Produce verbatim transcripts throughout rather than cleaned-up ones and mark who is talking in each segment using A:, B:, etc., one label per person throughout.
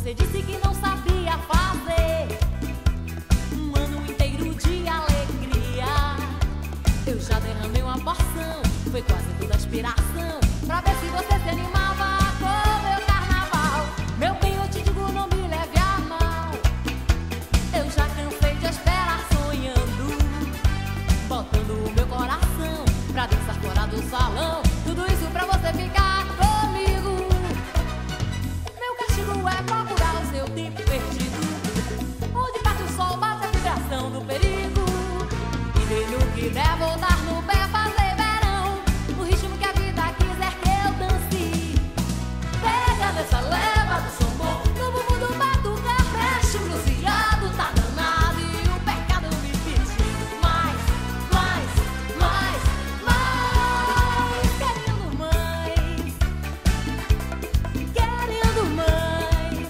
A: Você disse que não sabia fazer um ano inteiro de alegria. Eu já derramei uma porção, foi quase toda aspiração, pra ver se você se animava com o meu carnaval. Meu bem, eu te digo, não me leve a mal. Eu já cansei de esperar sonhando, botando o meu coração pra dançar fora do salão. Tudo isso pra você ficar comigo. Meu castigo é procurar o seu tempo perdido, onde bate o sol, bate a vibração do perigo. E bem no que der, voltar no pé, fazer verão, o ritmo que a vida quiser que eu dance. Pega nessa leva do som bom, no bumbum do batucar, mexe o cruciado, tá danado e o pecado me pedindo mais, mais, mais, mais. Querendo mais, querendo mais.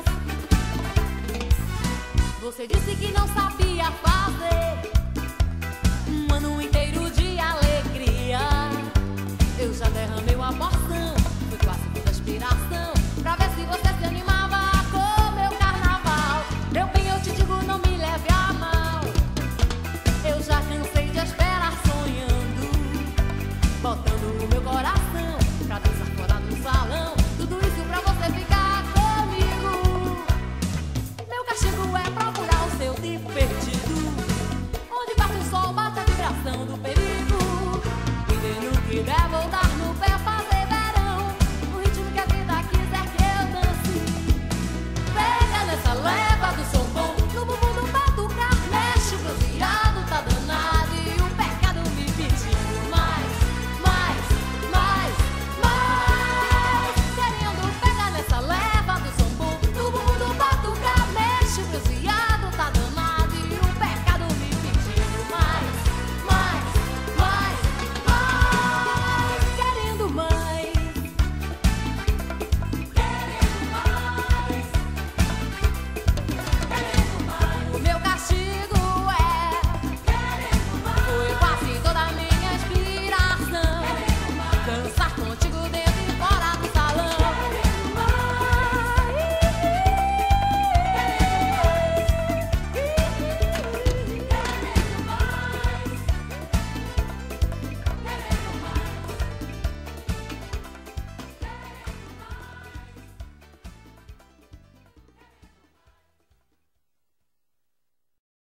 A: Você disse que não sabia fazer um ano inteiro de alegria. Eu já derramei uma porção, foi quase toda aspiração, pra ver se você se animava com o meu carnaval. Meu bem, eu te digo, não me leve a mal. Eu já cansei de esperar sonhando, botando o meu coração pra dançar fora do salão. Tudo isso pra você ficar comigo. Meu castigo é procurar o seu tempo perdido, onde bate o sol, bate a vibração do perigo. E bem no que der, voltar no pé, fazer verão, o ritmo que a vida quiser que eu dance. Pega nessa leva do som bom, no bumbum do batucar, mexe o bronzeado, tá danado e o pecado me pedindo mais, mais, mais, mais. Querendo pegar nessa leva do som bom, no bumbum do batucar, mexe o bronzeado, tá danado e o pecado me pedindo mais, mais, mais, mais. Querendo mais, querendo mais, querendo mais. O meu castigo é querendo mais. Foi quase toda a minha inspiração, dançar contigo dentro